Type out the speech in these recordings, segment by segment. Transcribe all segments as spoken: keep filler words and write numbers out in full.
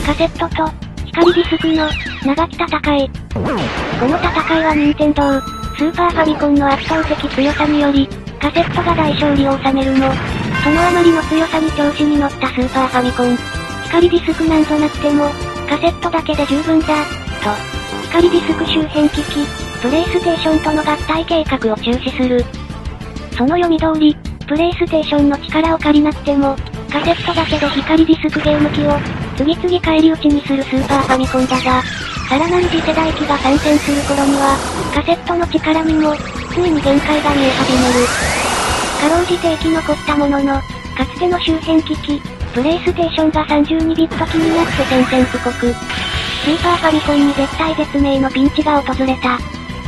カセットと、光ディスクの、長き戦い。この戦いは任天堂、スーパーファミコンの圧倒的強さにより、カセットが大勝利を収めるも、そのあまりの強さに調子に乗ったスーパーファミコン。光ディスクなんぞなくても、カセットだけで十分だ、と、光ディスク周辺機器、プレイステーションとの合体計画を中止する。その読み通り、プレイステーションの力を借りなくても、カセットだけで光ディスクゲーム機を、次々返り討ちにするスーパーファミコンだが、さらなる次世代機が参戦する頃には、カセットの力にも、ついに限界が見え始める。かろうじて生き残ったものの、かつての周辺機器、プレイステーションがさんじゅうにビット機になって宣戦布告。スーパーファミコンに絶体絶命のピンチが訪れた。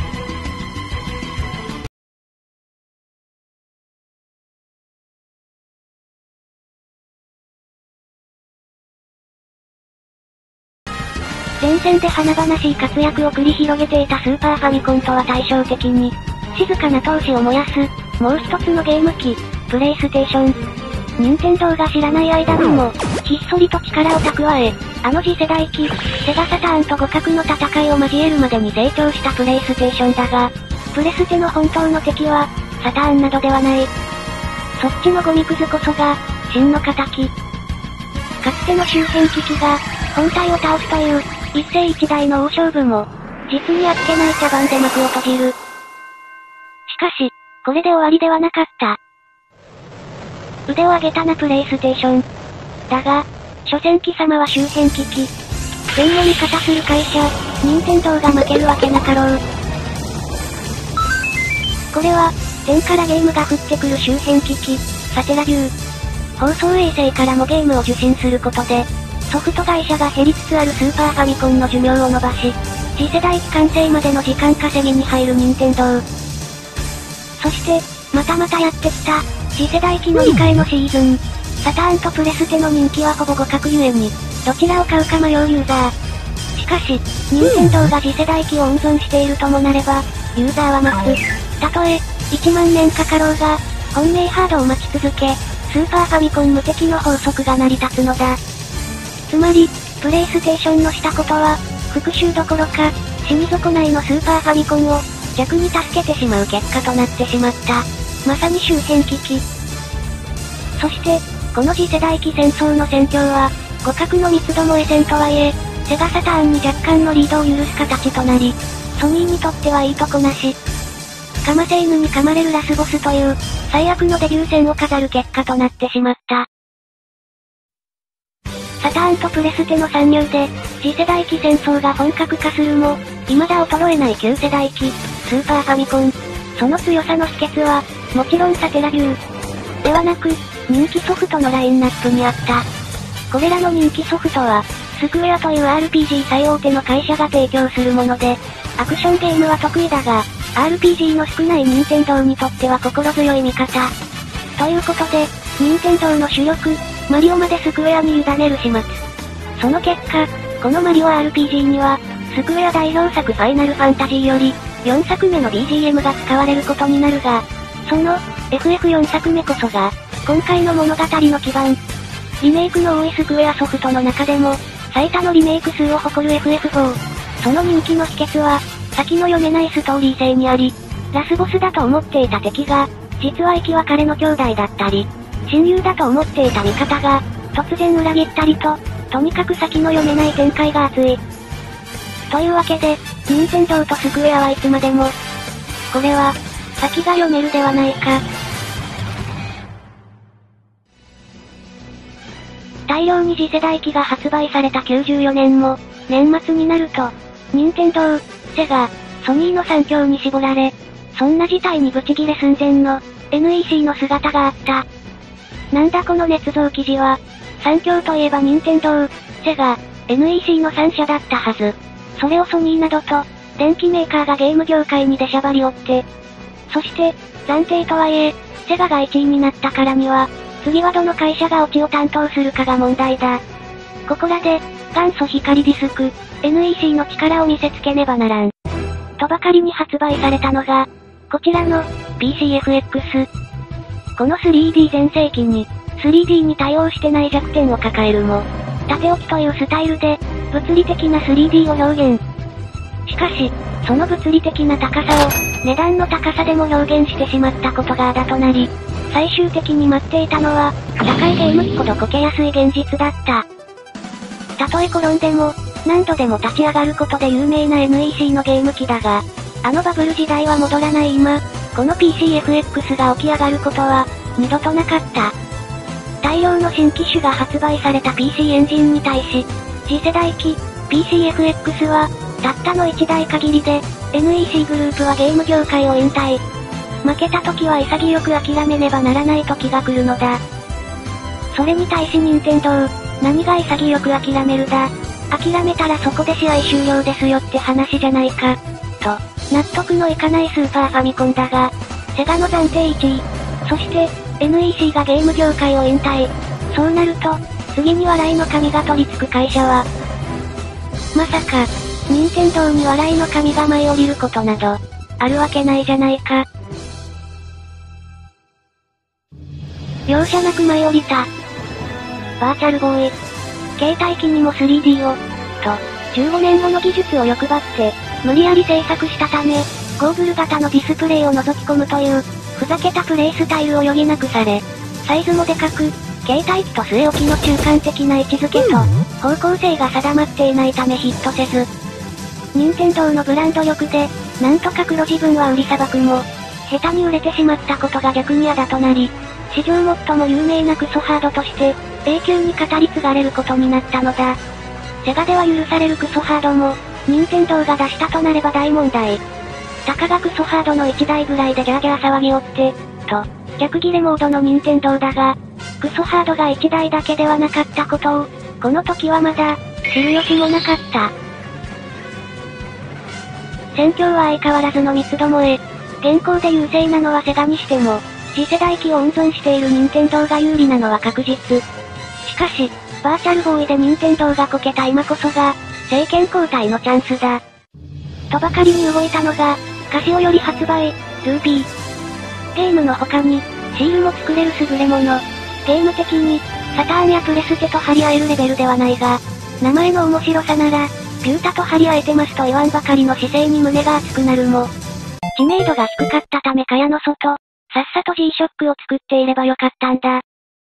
前線で華々しい活躍を繰り広げていたスーパーファミコンとは対照的に、静かな闘志を燃やす、もう一つのゲーム機、プレイステーション。任天堂が知らない間にも、ひっそりと力を蓄え、あの次世代機、セガサターンと互角の戦いを交えるまでに成長したプレイステーションだが、プレステの本当の敵は、サターンなどではない。そっちのゴミくずこそが、真の仇。かつての周辺機器が、本体を倒すという、一世一代の大勝負も、実にあっけない茶番で幕を閉じる。しかし、これで終わりではなかった。腕を上げたなプレイステーション。だが、所詮貴様は周辺機器。全面味方する会社、任天堂が負けるわけなかろう。これは、天からゲームが降ってくる周辺機器、サテラビュー。放送衛星からもゲームを受信することで、ソフト会社が減りつつあるスーパーファミコンの寿命を伸ばし、次世代機完成までの時間稼ぎに入る任天堂。そして、またまたやってきた、次世代機乗り換えのシーズン。サターンとプレステの人気はほぼ互角ゆえに、どちらを買うか迷うユーザー。しかし、任天堂が次世代機を温存しているともなれば、ユーザーは待つ。たとえ、いちまんねんかかろうが、本命ハードを待ち続け、スーパーファミコン無敵の法則が成り立つのだ。つまり、プレイステーションのしたことは、復讐どころか、死に損ないのスーパーファミコンを、逆に助けてしまう結果となってしまった。まさに周辺機器。そして、この次世代機戦争の戦況は、互角の三つどもえ戦とはいえ、セガサターンに若干のリードを許す形となり、ソニーにとってはいいとこなし。かませ犬に噛まれるラスボスという、最悪のデビュー戦を飾る結果となってしまった。サターンとプレステの参入で、次世代機戦争が本格化するも、未だ衰えない旧世代機、スーパーファミコン。その強さの秘訣は、もちろんサテラビュー。ではなく、人気ソフトのラインナップにあった。これらの人気ソフトは、スクエアという アールピージー 最大手の会社が提供するもので、アクションゲームは得意だが、アールピージー の少ない任天堂にとっては心強い味方。ということで、任天堂の主力、マリオまでスクエアに委ねる始末。その結果、このマリオ アールピージー には、スクエア代表作ファイナルファンタジーより、よんさくめの ビージーエム が使われることになるが、その、エフエフよん 作目こそが、今回の物語の基盤。リメイクの多いスクエアソフトの中でも、最多のリメイク数を誇る エフエフフォー。その人気の秘訣は、先の読めないストーリー性にあり、ラスボスだと思っていた敵が、実は生き別れの兄弟だったり、親友だと思っていた味方が、突然裏切ったりと、とにかく先の読めない展開が熱い。というわけで、任天堂とスクエアはいつまでも、これは、先が読めるではないか。大量に次世代機が発売されたきゅうじゅうよねんも、年末になると、任天堂、セガ、ソニーのさん強に絞られ、そんな事態にブチギレ寸前の、エヌイーシー の姿があった。なんだこの捏造記事は、さん強といえば任天堂、セガ、エヌイーシー のさん社だったはず。それをソニーなどと、電機メーカーがゲーム業界に出しゃばりおって、そして、暫定とはいえ、セガがいちいになったからには、次はどの会社がオチを担当するかが問題だ。ここらで、元祖光ディスク、エヌイーシー の力を見せつけねばならん。とばかりに発売されたのが、こちらの、ピーシーエフエックス。この スリーディー 全盛期に、スリーディー に対応してない弱点を抱えるも、 縦置きというスタイルで、物理的な スリーディー を表現。しかし、その物理的な高さを、値段の高さでも表現してしまったことがあだとなり、最終的に待っていたのは、高いゲーム機ほどこけやすい現実だった。たとえ転んでも、何度でも立ち上がることで有名な エヌイーシー のゲーム機だが、あのバブル時代は戻らない今、この ピーシーエフエックス が起き上がることは、二度となかった。大量の新機種が発売された ピーシー エンジンに対し、次世代機、ピーシーエフエックス は、たったのいちだい限りで、エヌイーシー グループはゲーム業界を引退。負けた時は潔く諦めねばならない時が来るのだ。それに対し任天堂、何が潔く諦めるだ。諦めたらそこで試合終了ですよって話じゃないか。と、納得のいかないスーパーファミコンだが、セガの暫定いちい。そして、エヌイーシー がゲーム業界を引退。そうなると、次に笑いの神が取り付く会社は、まさか、任天堂に笑いの神が舞い降りることなど、あるわけないじゃないか。容赦なく舞い降りた。バーチャルボーイ。携帯機にも スリーディー を、と、じゅうごねんごの技術を欲張って、無理やり製作したため、ゴーグル型のディスプレイを覗き込むという、ふざけたプレイスタイルを余儀なくされ、サイズもでかく、携帯機と据え置きの中間的な位置づけと、方向性が定まっていないためヒットせず、任天堂のブランド力で、なんとか黒自分は売りさばくも、下手に売れてしまったことが逆に嫌だとなり、史上最も有名なクソハードとして、永久に語り継がれることになったのだ。セガでは許されるクソハードも、任天堂が出したとなれば大問題。たかがクソハードのいちだいぐらいでギャーギャー騒ぎおって、と、逆ギレモードの任天堂だが、クソハードがいちだいだけではなかったことを、この時はまだ、知る由もなかった。戦況は相変わらずの三つどもえ。現行で優勢なのはセガにしても、次世代機を温存している任天堂が有利なのは確実。しかし、バーチャルボーイで任天堂がこけた今こそが、政権交代のチャンスだ。とばかりに動いたのが、カシオより発売、ルービー。ゲームの他に、シールも作れる優れもの。ゲーム的に、サターンやプレステと張り合えるレベルではないが、名前の面白さなら、ビュータと張り合えてますと言わんばかりの姿勢に胸が熱くなるも、知名度が低かったため蚊帳の外、さっさと G ショックを作っていればよかったんだ。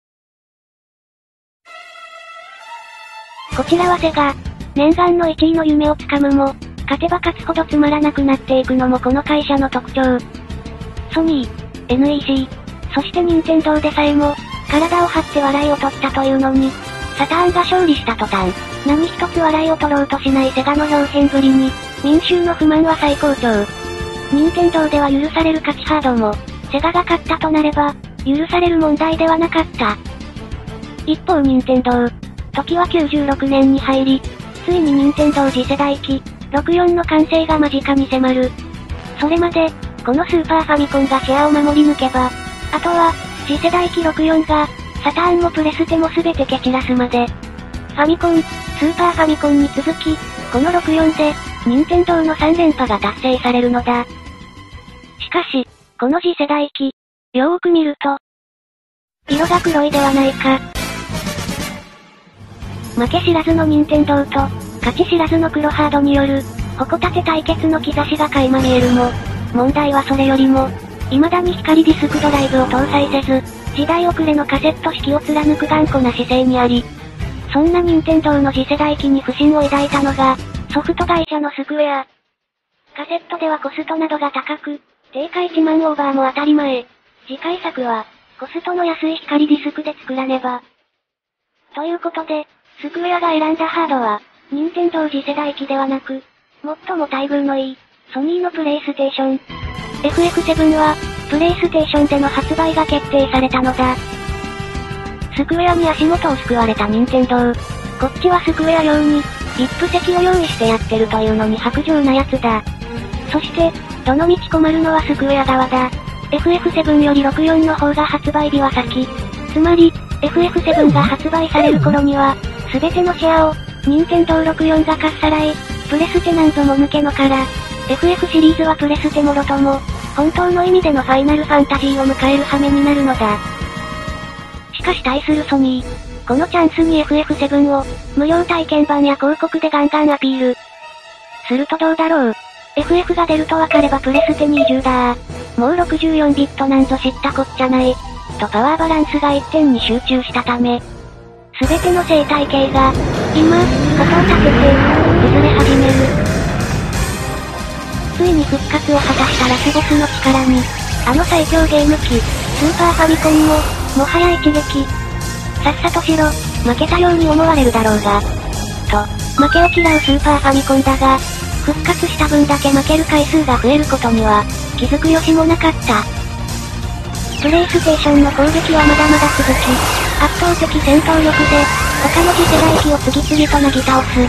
こちらはセガ。念願のいちいの夢をつかむも、勝てば勝つほどつまらなくなっていくのもこの会社の特徴。ソニー、エヌイーシー、そして任天堂でさえも、体を張って笑いを取ったというのに、サターンが勝利した途端、何一つ笑いを取ろうとしないセガの表現ぶりに、民衆の不満は最高潮。任天堂では許される勝ちハードも、セガが勝ったとなれば、許される問題ではなかった。一方任天堂、時はきゅうじゅうろくねんに入り、ついに任天堂次世代機、ろくじゅうよんの完成が間近に迫る。それまで、このスーパーファミコンがシェアを守り抜けば、あとは、次世代機ろくじゅうよんが、サターンもプレステも全て蹴散らすまで。ファミコン、スーパーファミコンに続き、このろくじゅうよんで、任天堂のさん連覇が達成されるのだ。しかし、この次世代機、よーく見ると、色が黒いではないか。負け知らずの任天堂と、勝ち知らずの黒ハードによる、矛立て対決の兆しが垣間見えるも、問題はそれよりも、未だに光ディスクドライブを搭載せず、時代遅れのカセット式を貫く頑固な姿勢にあり、そんな任天堂の次世代機に不信を抱いたのが、ソフト会社のスクエア。カセットではコストなどが高く、定価いちまんオーバーも当たり前。次回作は、コストの安い光ディスクで作らねば。ということで、スクエアが選んだハードは、任天堂次世代機ではなく、最も待遇のいい、ソニーのプレイステーション。エフエフセブン は、プレイステーションでの発売が決定されたのだ。スクエアに足元を救われた任天堂。こっちはスクエア用に、ブイアイピー 席を用意してやってるというのに薄情なやつだ。そして、どの道困るのはスクエア側だ。エフエフセブン よりろくじゅうよんの方が発売日は先。つまり、エフエフセブン が発売される頃には、すべてのシェアを、任天堂ろくじゅうよんがかっさらい、プレステなんぞも抜けのから、エフエフ シリーズはプレステもろとも、本当の意味でのファイナルファンタジーを迎える羽目になるのだ。しかし対するソニー、 このチャンスに エフエフセブン を、無料体験版や広告でガンガンアピール。するとどうだろう。エフエフ が出るとわかればプレステに移住だー。もうろくじゅうよんビットなんぞ知ったこっちゃない。とパワーバランスが一点に集中したため、すべての生態系が、今、音を立てて、崩れ始める。ついに復活を果たしたラスボスの力に、あの最強ゲーム機、スーパーファミコンも、もはや一撃。さっさとしろ、負けたように思われるだろうが。と、負けを嫌うスーパーファミコンだが、復活した分だけ負ける回数が増えることには、気づく由もなかった。プレイステーションの攻撃はまだまだ続き、圧倒的戦闘力で、他の次世代機を次々となぎ倒す。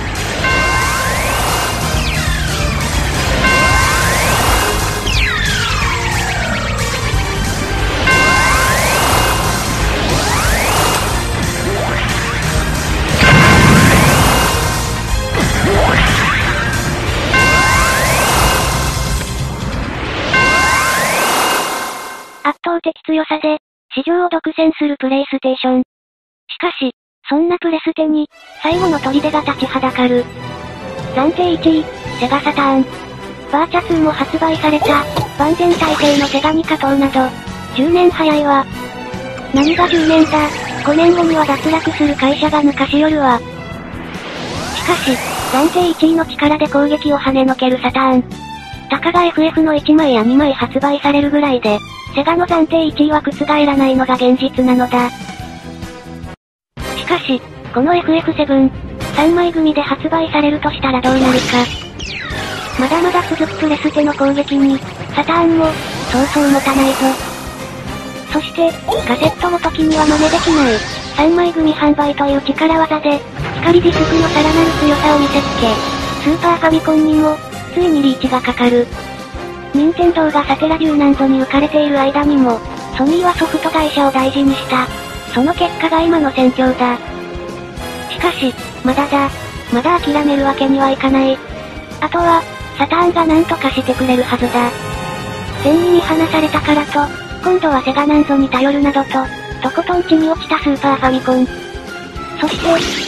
圧倒的強さで、市場を独占するプレイステーション。しかし、そんなプレステに、最後の砦が立ちはだかる。暫定いちい、セガサターン。バーチャツーも発売された、万全体制のセガに加藤など、じゅうねん早いわ。何がじゅうねんだ、ごねんごには脱落する会社が抜かしよるわ。しかし、暫定いちいの力で攻撃を跳ねのけるサターン。たかが エフエフ のいちまいやにまい発売されるぐらいで、セガの暫定いちいは覆らないのが現実なのだ。しかし、この エフエフセブン、さんまい組で発売されるとしたらどうなるか。まだまだ続くプレステの攻撃に、サターンも、そうそう持たないぞ。そして、カセットごときには真似できない、さんまい組販売という力技で、光ディスクのさらなる強さを見せつけ、スーパーファミコンにも、ついにリーチがかかる。任天堂がサテラ流なんぞに浮かれている間にも、ソニーはソフト会社を大事にした。その結果が今の戦況だ。しかし、まだだ。まだ諦めるわけにはいかない。あとは、サターンが何とかしてくれるはずだ。戦意に離されたからと、今度はセガなんぞに頼るなどと、とことん地に落ちたスーパーファミコン。そして、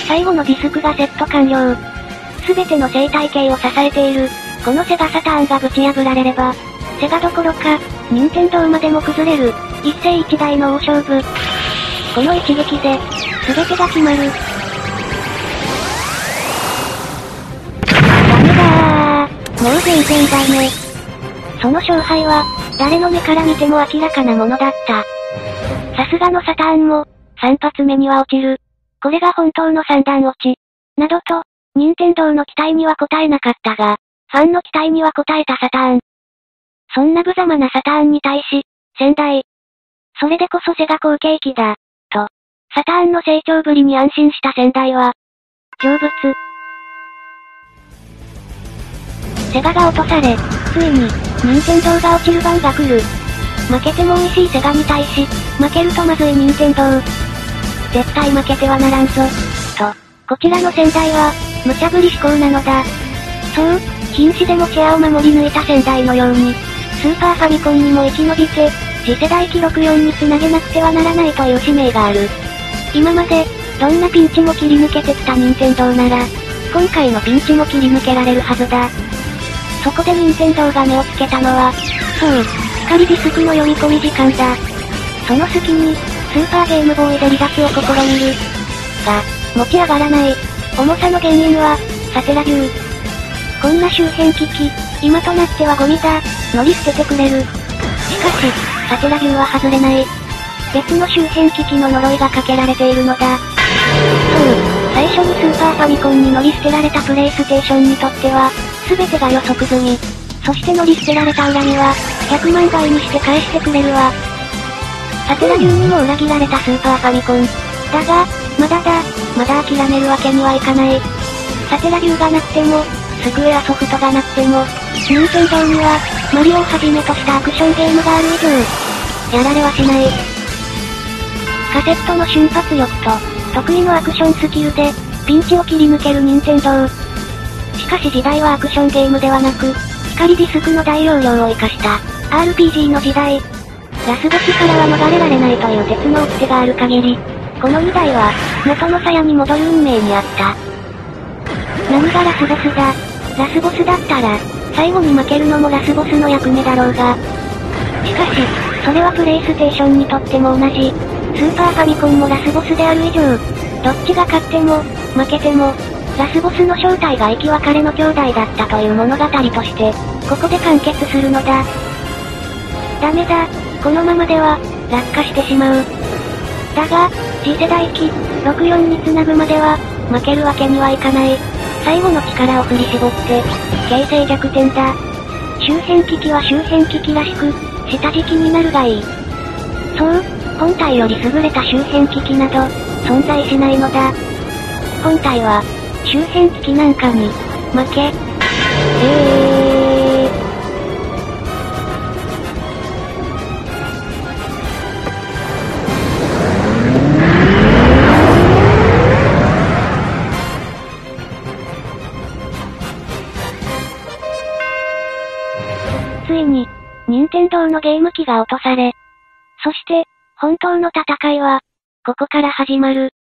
最後のディスクがセット完了。すべての生態系を支えている、このセガサターンがぶち破られれば、セガどころか、任天堂までも崩れる、一世一代の大勝負。この一撃で、すべてが決まる。ダメだー。もう全然ダメ。その勝敗は、誰の目から見ても明らかなものだった。さすがのサターンも、三発目には落ちる。これが本当の三段落ち。などと、任天堂の期待には応えなかったが、ファンの期待には応えたサターン。そんな無様なサターンに対し、先代。それでこそセガ好景気だ。と、サターンの成長ぶりに安心した先代は、成仏。セガが落とされ、ついに、任天堂が落ちる番が来る。負けても美味しいセガに対し、負けるとまずい任天堂。絶対負けてはならんぞ。と、こちらの先代は、無茶ぶり思考なのだ。そう、瀕死でもチェアを守り抜いた先代のように、スーパーファミコンにも生き延びて、次世代記録よんに繋げなくてはならないという使命がある。今まで、どんなピンチも切り抜けてきた任天堂なら、今回のピンチも切り抜けられるはずだ。そこで任天堂が目をつけたのは、そう、光ディスクの読み込み時間だ。その隙に、スーパーゲームボーイで離脱を試みる。が、持ち上がらない。重さの原因は、サテラ流。こんな周辺機器、今となってはゴミだ、乗り捨ててくれる。しかし、サテラ流は外れない。別の周辺機器の呪いがかけられているのだ。そう、最初にスーパーファミコンに乗り捨てられたプレイステーションにとっては、すべてが予測済み。そして乗り捨てられた恨みは、ひゃくまんばいにして返してくれるわ。サテラ流にも裏切られたスーパーファミコン。だが、まだだ、まだ諦めるわけにはいかない。サテラ流がなくても、スクエアソフトがなくても、任天堂には、マリオをはじめとしたアクションゲームがある以上、やられはしない。カセットの瞬発力と、得意のアクションスキルで、ピンチを切り抜ける任天堂。しかし時代はアクションゲームではなく、光ディスクの大容量を活かした、アールピージー の時代。ラスボスからは逃れられないという鉄の掟がある限り、 このにだいは、元の鞘に戻る運命にあった。何がラスボスだ。ラスボスだったら、最後に負けるのもラスボスの役目だろうが。しかし、それはプレイステーションにとっても同じ。スーパーファミコンもラスボスである以上、どっちが勝っても、負けても、ラスボスの正体が生き別れの兄弟だったという物語として、ここで完結するのだ。ダメだ、このままでは、落下してしまう。だが、次世代機、ろくじゅうよんに繋ぐまでは、負けるわけにはいかない。最後の力を振り絞って、形勢逆転だ。周辺機器は周辺機器らしく、下敷きになるがいい。そう、本体より優れた周辺機器など、存在しないのだ。本体は、周辺機器なんかに、負け。えー。ついに、任天堂のゲーム機が落とされ、そして、本当の戦いは、ここから始まる。